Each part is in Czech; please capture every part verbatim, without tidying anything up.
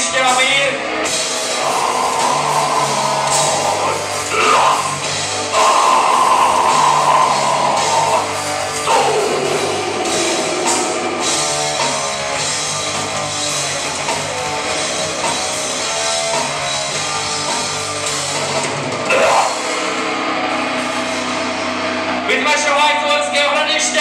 tiště a mír. Vytlačování Kolenského hradiště!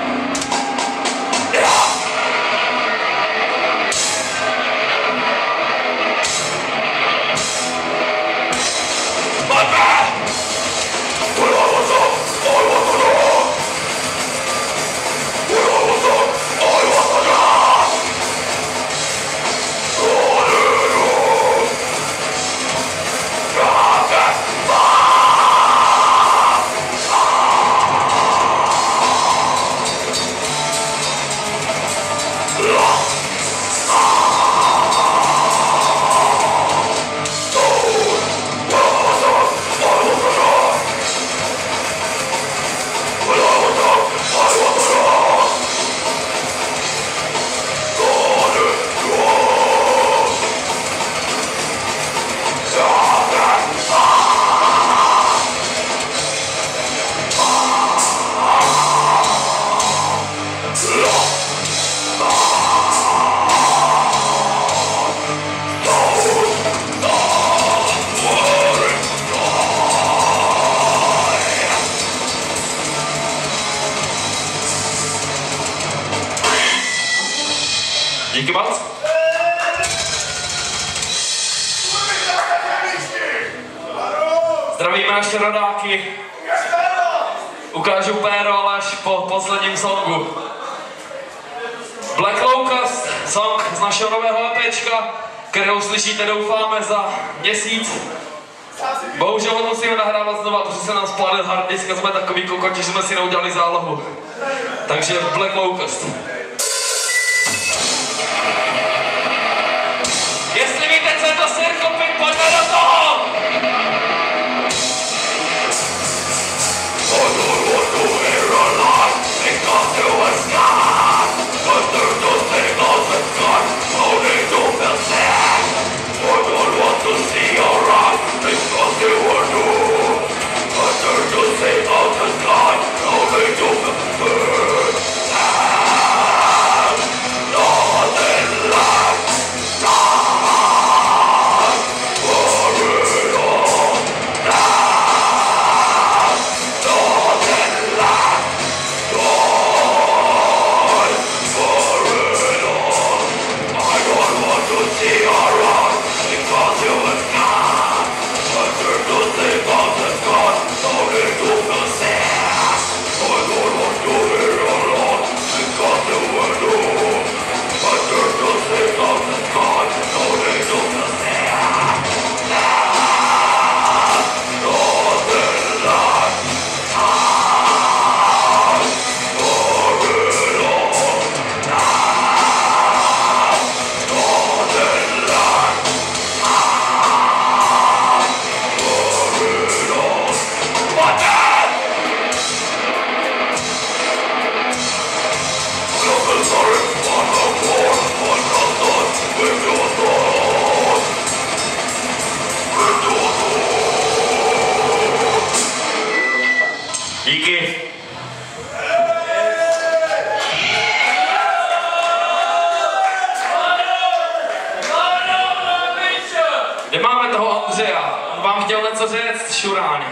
Díky moc. Zdravíme naše rodáky. Ukážu péro, ale až po posledním songu. Black Locust, song z našeho nového EPčka, kterého slyšíte, doufáme, za měsíc. Bohužel ho musíme nahrávat znova, protože se nám spálil hard disk a jsme takový kokoti, že jsme si neudělali zálohu. Takže Black Locust. Jestli víte, co je to Circle Pit, pojďme do toho! Díky. Kde máme toho Ondřeja? On vám chtěl něco říct, šuráň.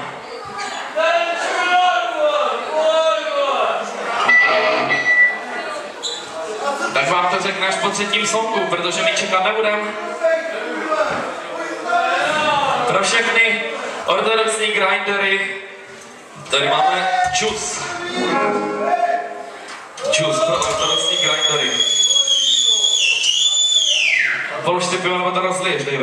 Tak vám to řekne až po třetím songu, protože my čekat nebudem. Pro všechny ortodoxní grindery tady máme čus. Čus pro ortodoxní grindery. Položte pivo, nebo to rozliješ, dejme.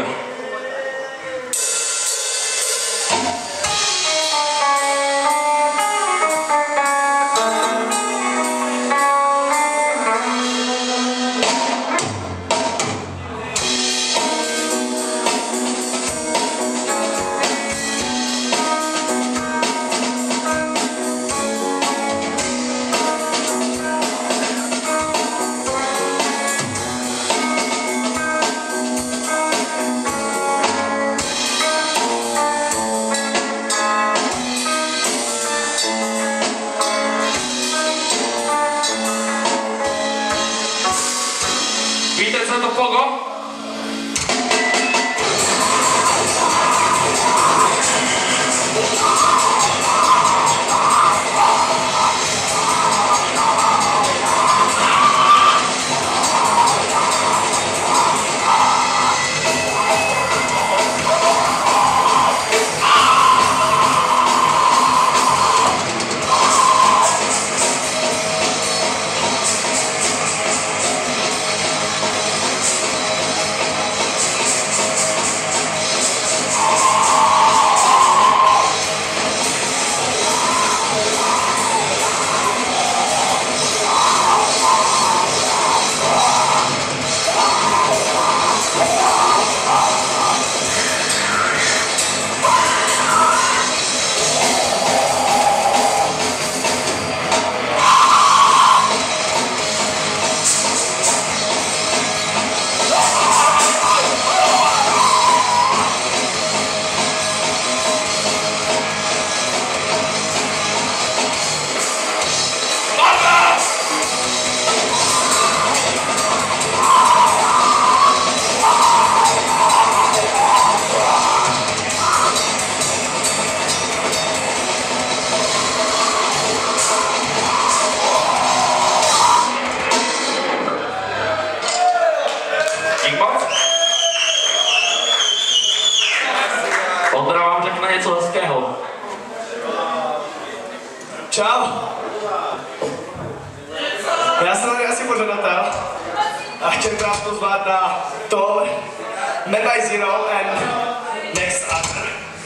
Já jsem tady asi pořadatel a chtěl bych vás pozvat na to Man by Zero and Next Other.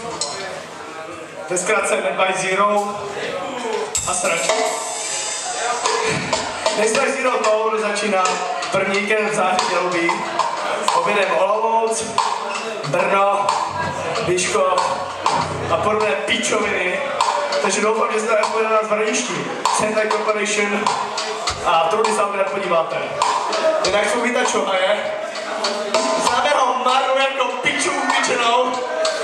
Ve zkratce Man by Zero a srač. Next by Zero Tour začíná první víkend v září mělo být. Objedeme Olomouc, Brno, Vyškov a podobné píčoviny. Takže doufám, že se tady pojede na zvrništi. Sentai Corporation a Trudy se opět podíváte. Jinak jsou víte čo, a je? Známe ho Maru jako piču upíčenou.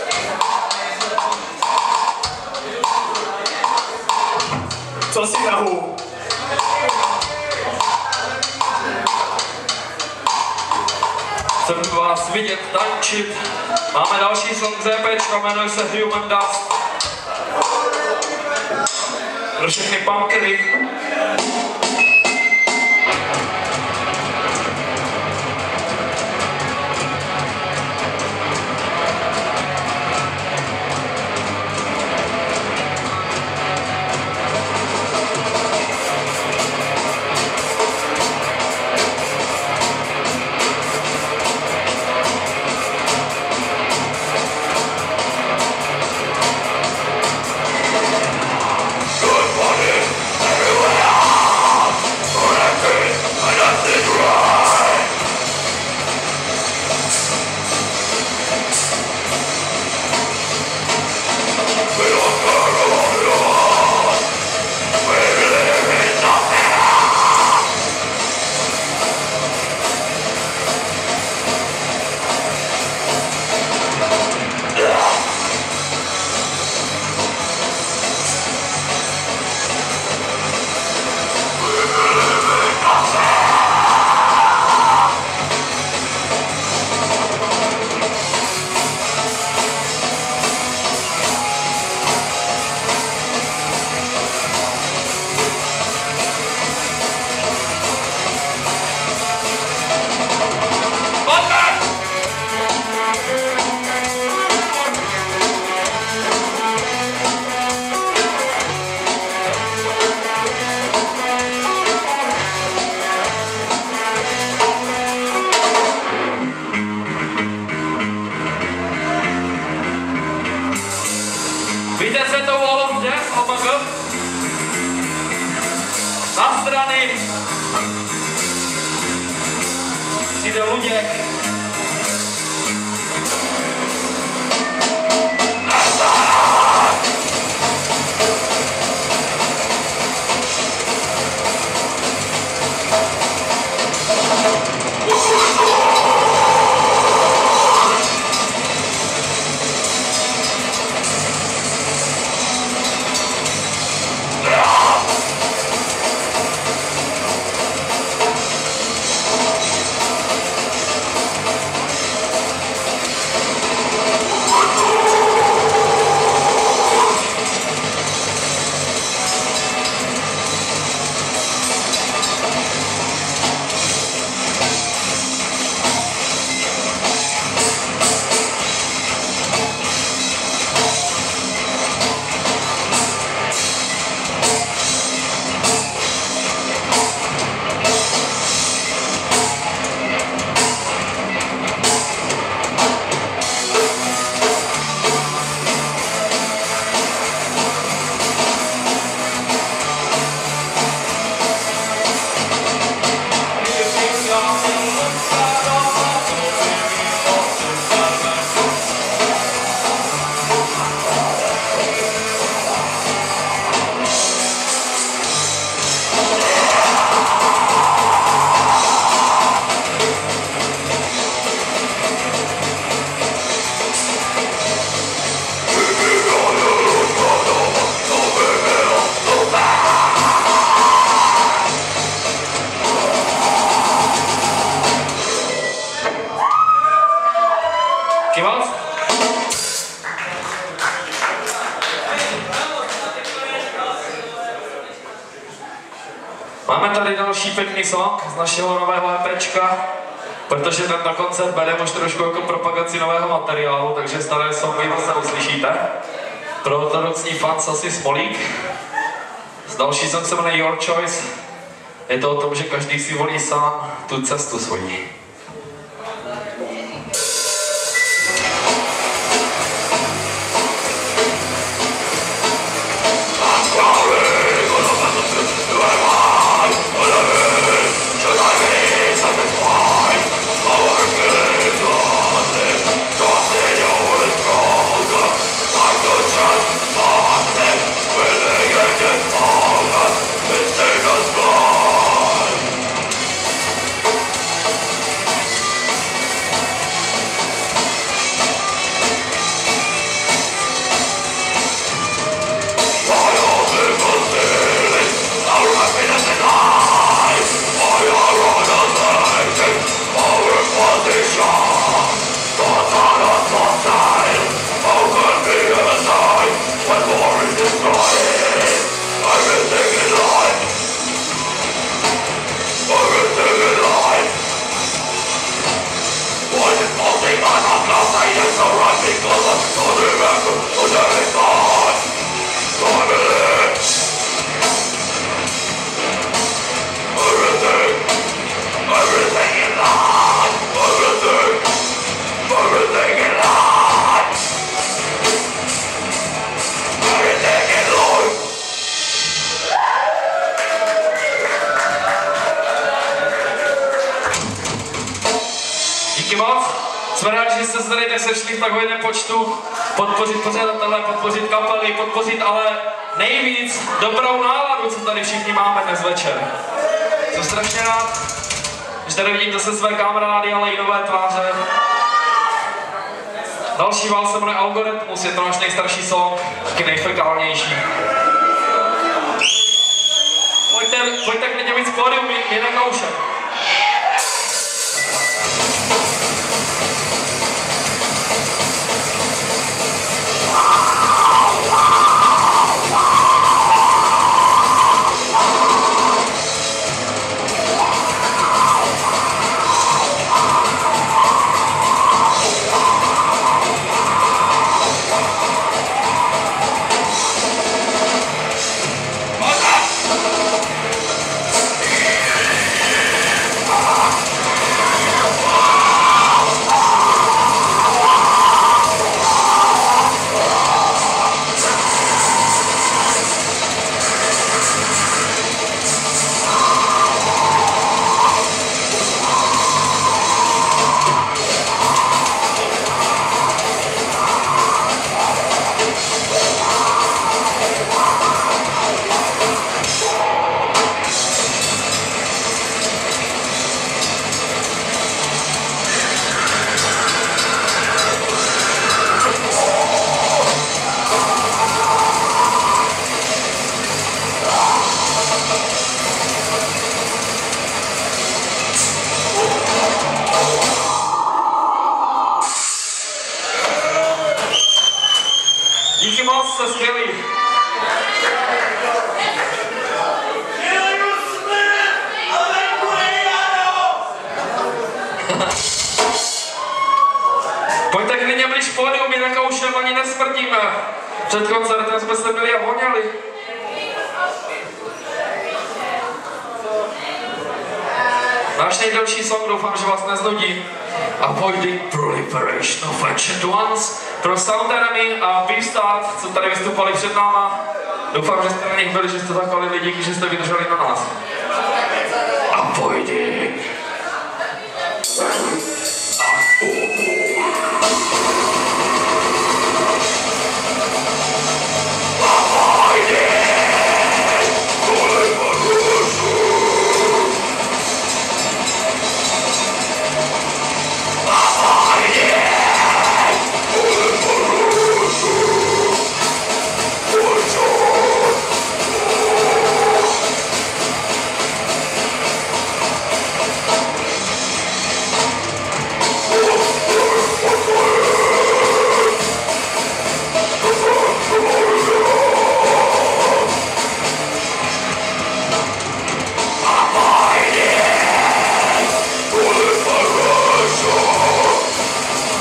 Co si nahu? Chcem vás vidět tančit. Máme další song z EPčka, jmenuje se Human Dust. Pro všechny punkery. Víte, co to volom jde? O M G? Na strany přijde Luděk. Máme tady další pěkný song z našeho nového EPčka, protože tento koncert bereme už trošku jako propagaci nového materiálu, takže staré songy zase uslyšíte. Pro ortodoxní fans asi Smolík. Další song se jmenuje Your Choice. Je to o tom, že každý si volí sám tu cestu svoji. Díky moc. Jsme rádi, že jste se tady dnes sešli v takovém počtu. Podpořit pořadatele, podpořit kapely, podpořit ale nejvíc dobrou náladu, co tady všichni máme dnes večer. Jsem strašně rád, že tady vidím zase své kamarády, ale i nové tváře. Další vál se jmenuje Algoritmus, je to náš nejstarší song, taky nejfekálnější. Pojďte, pojďte klidně víc pódium, je na koušem. Díky moc, jste skvělí. Pojďte klidně blíž pódium, my na koušem ani nesmrdíme. Před koncertem jsme se byli a voněli. Náš nejdelší song, doufám, že vás neznudí. Avoiding Proliferation of Ancient Ones pro Sound Enemy a Beastart, co tady vystupovali před náma. Doufám, že jste na nich byli, že jste takovali lidi, že jste vydrželi na nás.